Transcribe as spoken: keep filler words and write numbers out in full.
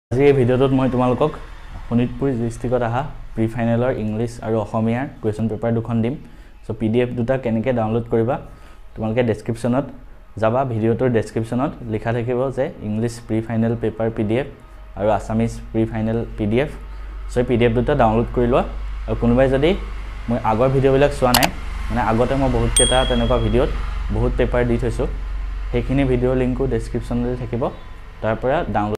আজি এই ভিডিঅ'টোত মই তোমালোকক শোণিতপুৰ ডিষ্ট্ৰিক্টত আহা প্ৰি ফাইনেলৰ ইংলিছ আৰু অসমীয়াৰ কুৱেশ্যন পেপাৰ দুখন দিম সো পিডিএফ দুটা কেনেকৈ ডাউনলোড কৰিবা তোমালোকে ডেসক্ৰিপচনত যাবা ভিডিঅ'টোৰ ডেসক্ৰিপচনত লিখা থাকিব যে English pre final paper PDF আৰু Assamese pre final PDF so PDF দুটা ডাউনলোড কৰি লোৱা আৰু কোনোবাই যদি মই আগৰ ভিডিঅ'বিলাক চোৱা নাই মানে আগতে মই বহুত কেইটা তেনেকুৱা ভিডিঅ'ত বহুত পেপাৰ দি থৈছো সেইখিনি ভিডিঅ' লিংকো ডেসক্ৰিপচনতে থাকিব তাৰ পৰা ডাউনলোড